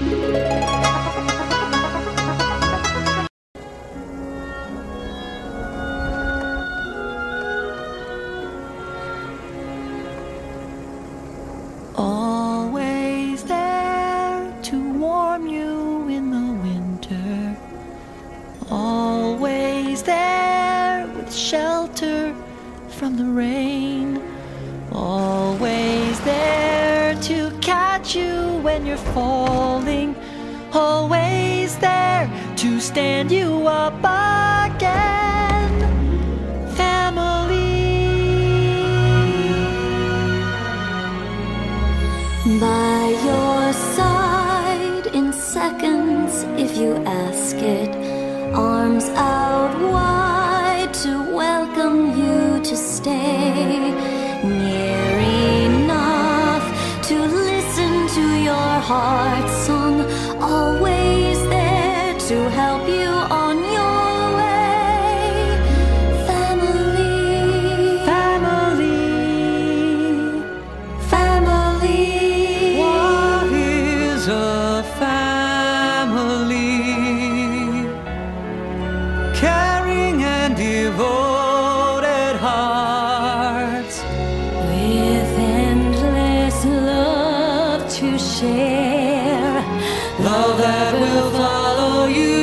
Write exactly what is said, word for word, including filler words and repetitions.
Always there to warm you in the winter. Always there with shelter from the rain. Always there to catch you when you're falling. Always there to stand you up again. Family. By your side in seconds if you ask it. Arms out wide to welcome you to stay. Near enough to listen to your heart song. Always there to help you on your way. Family. Family. Family. What is a family? Caring and devoted hearts With endless love to share. love that will follow you